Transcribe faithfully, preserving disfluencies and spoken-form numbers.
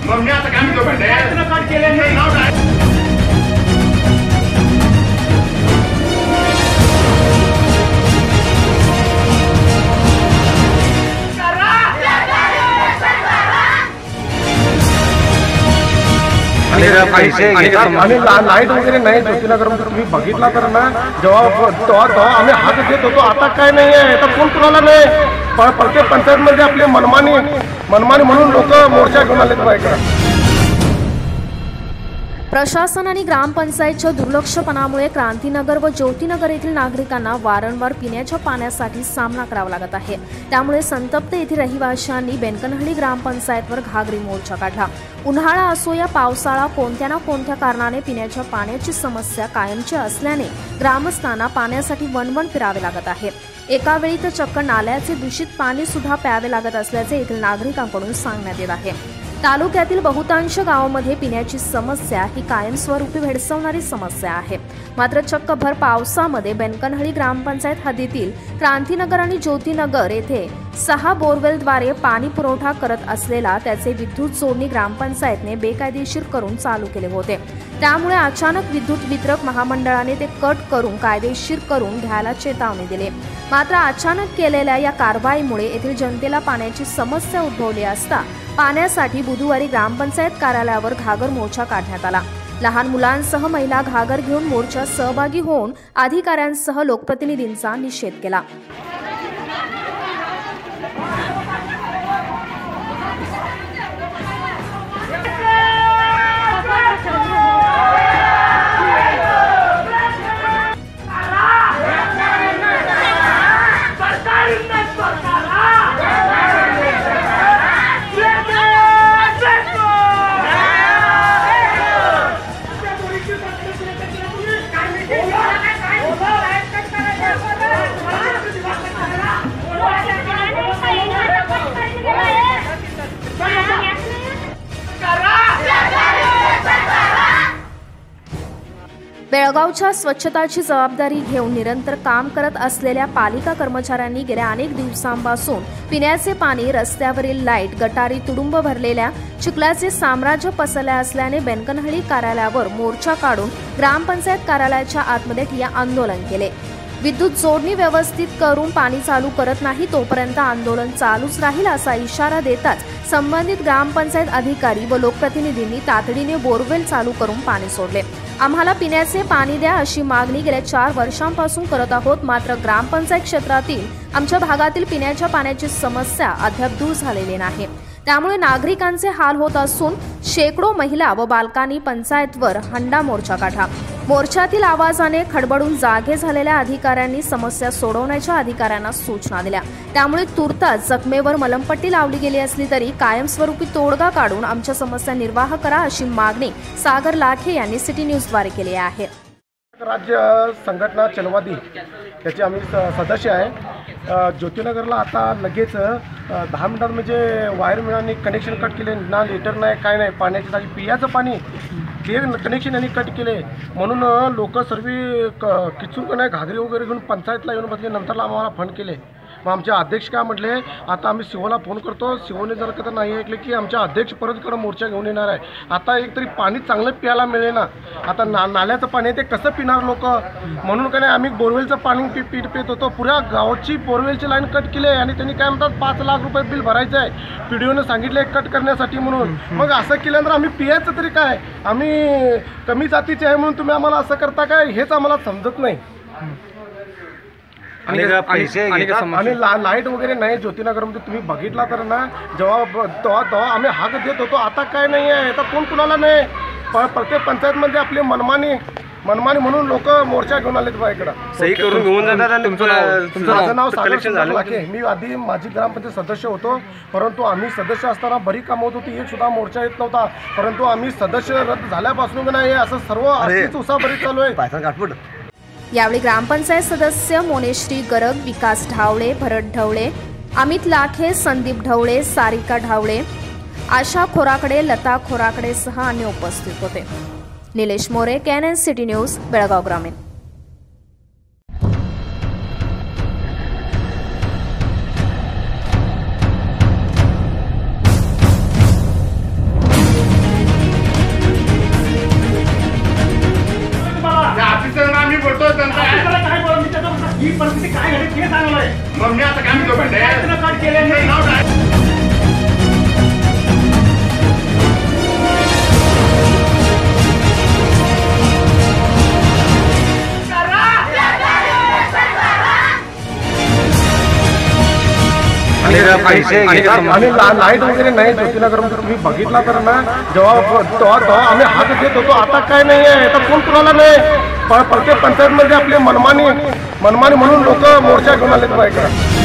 मग मी आता काय म्हणतो बेटे आणि लाईट वगैरे नाही ज्योतिनगर तुम्ही बघितला तर ना जेव्हा तेव्हा तेव्हा आम्ही हात देत होतो, आता काय नाही आहे, आता कोण कुणाला नाही. प्रत्येक पंचायतमध्ये आपले मनमानी मनमानी म्हणून लोक मोर्चा घेऊन आलेत बायका. प्रशासन आणि ग्रामपंचायतच्या दुर्लक्षपणामुळे क्रांतीनगर व ज्योतिनगर येथील नागरिकांना वारंवार पिण्याच्या पाण्यासाठी सामना करावा लागत आहे. त्यामुळे संतप्त येथील रहिवाशांनी बेनकनहळ्ळी ग्रामपंचायतवर घागरी मोर्चा काढला. उन्हाळा असो या पावसाळा, कोणत्या ना कोणत्या कारणाने पिण्याच्या पाण्याची समस्या कायमची असल्याने ग्रामस्थांना पाण्यासाठी वणवण फिरावे लागत आहे. एका वेळी तर चक्क नाल्याचे दूषित पाणी सुद्धा प्यावे लागत असल्याचे येथील नागरिकांकडून सांगण्यात येत आहे. तालुक्यातील बहुतांश गावांमध्ये पिण्याची समस्या ही कायमस्वरूपी भेडसावणारी समस्या आहे. मात्र चक्क भर पावसामध्ये बेनकनहळ्ळी ग्रामपंचायत हद्दीतील क्रांतीनगर आणि ज्योतिनगर येथे सहा बोरवेलद्वारे पाणी पुरवठा करत असलेला त्याचे विद्युत जोडणी ग्रामपंचायतने बेकायदेशीर करून चालू केले होते. त्यामुळे अचानक विद्युत वितरक महामंडळाने ते कट करून कायदेशीर करून घ्यायला चेतावणी दिली. मात्र अचानक केलेल्या या कारवाईमुळे येथील जनतेला पाण्याची समस्या उद्भवली असता पाण्यासाठी बुधवारी ग्रामपंचायत कार्यालयावर घागर मोर्चा काढण्यात आला. लहान मुलांसह महिला घागर घेऊन मोर्चात सहभागी होऊन अधिकाऱ्यांसह लोकप्रतिनिधींचा निषेध केला. बेळगावच्या स्वच्छताची जबाबदारी घेऊन निरंतर काम करत असलेल्या पालिका कर्मचाऱ्यांनी गेल्या अनेक दिवसांपासून पिण्याचे पाणी, रस्त्यावरील लाईट, गटारी तुडुंब भरलेल्या चिखलाचे साम्राज्य पसरले असल्याने बेनकनहळ्ळी कार्यालयावर मोर्चा काढून ग्रामपंचायत कार्यालयाच्या आतमध्ये ठिय्या आंदोलन केले. विद्युत जोडणी व्यवस्थित करून पाणी चालू करत नाही तोपर्यंत आंदोलन चालूच राहील असा इशारा देताच संबंधित ग्रामपंचायत अधिकारी व लोकप्रतिनिधींनी तातडीने बोरवेल चालू करून पाणी सोडले. आम्हाला पिण्याचे पाणी द्या अशी मागणी गेल्या चार वर्षांपासून करत आहोत. मात्र ग्रामपंचायत क्षेत्रातील आमच्या भागातील पिण्याच्या पाण्याची समस्या अद्याप दूर झालेली नाही. त्यामुळे नागरिकांचे हाल होत असून शेकडो महिला व बालकांनी पंचायतवर हंडा मोर्चा काढला. मोर्चातील आवाजाने खडबडून जागे झालेल्या अधिकाऱ्यांनी समस्या सोडवण्याच्या अधिकाऱ्यांना सूचना दिल्या. त्यामुळे तुर्तास जखमेवर मलमपट्टी लावली गेली असली तरी कायमस्वरूपी तोडगा काढून आमच्या समस्या निर्वाह करा अशी मागणी सागर लाखे यांनी सिटी न्यूजद्वारे केली आहे. राज्य संघटना चलवादी त्याचे आम्ही सदस्य आहे. ज्योतिनगरला आता लगेच दहा मिनिटात म्हणजे वायरमॅनने कनेक्शन कट केले. ना लिटर नाही काय नाही, पाण्याची जागी पियाचं पाणी ते कनेक्शन यांनी कट केले. म्हणून लोक सर्व क किचून नाही घागरी वगैरे घेऊन पंचायतला येऊन बसले. नंतरला आम्हाला फोन केले. मग आमचे अध्यक्ष काय म्हटले, आता आम्ही सीओला फोन करतो, सीओने जर का नाही ऐकले की आमच्या अध्यक्ष परत इकडं मोर्चा घेऊन येणार आहे. आता एक तरी पाणी चांगलं प्यायला मिळेल ना. आता ना नाल्याचं पाणी ते कसं पिणार लोक, म्हणून का नाही आम्ही बोरवेलचं पाणी पी पीत पित होतो. पुऱ्या गावाची बोरवेलची लाईन कट केली आणि त्यांनी काय म्हणतात पाच लाख रुपये बिल भरायचं आहे. पी डी ओनं सांगितलं कट करण्यासाठी म्हणून. मग असं केल्यानंतर आम्ही पियाचं तरी काय, आम्ही कमी जातीचे आहे म्हणून तुम्ही आम्हाला असं करता काय, हेच आम्हाला समजत नाही. आणि लाईट वगैरे नाही ज्योतिनगरमध्ये तुम्ही बघितला तर ना जेव्हा तेव्हा तेव्हा आम्ही हात देत होतो, आता काय नाही आहे, आता कोण कुणाला नाही. प्रत्येक पंचायतमध्ये आपले मनमानी मनमानी म्हणून लोक मोर्चा घेऊन आलेत बा इकडं. सही करून घेऊन जातात. माझं नाव सागर लाखे, मी आधी माझी ग्रामपंचायत सदस्य होतो. परंतु आम्ही सदस्य असताना बरी कामं होत होती, एक सुद्धा मोर्चा येत नव्हता. परंतु आम्ही सदस्य रद्द झाल्यापासून नाही असं सर्व अशीच उत्साहभरीत चालू आहे. यावेळी ग्रामपंचायत सदस्य मोनेश्री गरग, विकास ढावळे, भरत ढवळे, अमित लाखे, संदीप ढवळे, सारिका ढावळे, आशा खोराकडे, लता खोराकडे सह अन्य उपस्थित होते. Nilesh More, canon city news, Belgaum ग्रामीण. काय झालं ते सांगलोय. मग मी आता काय म्हणतो बंडे कट केले नाही नाव काय. आणि लाईट वगैरे नाही ज्योतिनगर तुम्ही बघितला तर ना जेव्हा तेव्हा तेव्हा आम्ही हात देत होतो. आता काय नाही आहे. आता कोण कुणाला नाही. प्रत्येक पंचायतमध्ये आपली मनमानी मनमानी म्हणून लोक मोर्चा घेऊन आलेत बायका.